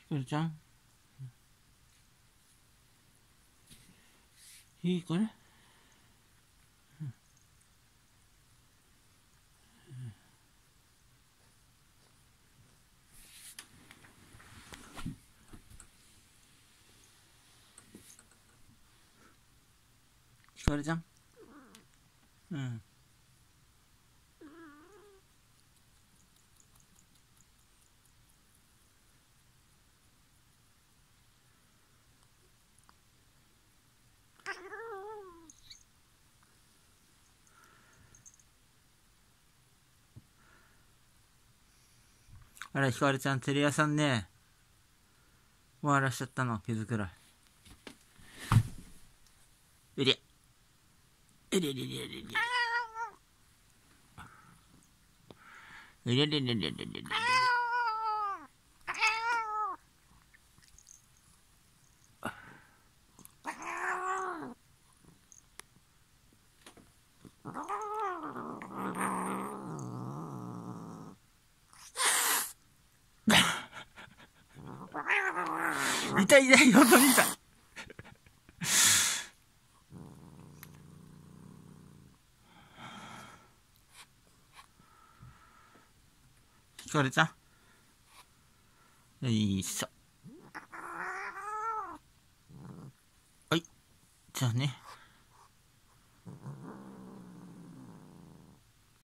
ひかるちゃん、いいかね。ひかるちゃん、うん。あれ、ひかるちゃん、テレ屋さんね、終わらしちゃったの、毛づくらい。うりゃ。うりゃりゃりゃりゃりゃ。うりゃりゃりゃりゃりゃりゃ。痛い痛い、本当に痛い。ひかるちゃん、よいしょ。はい、じゃあね。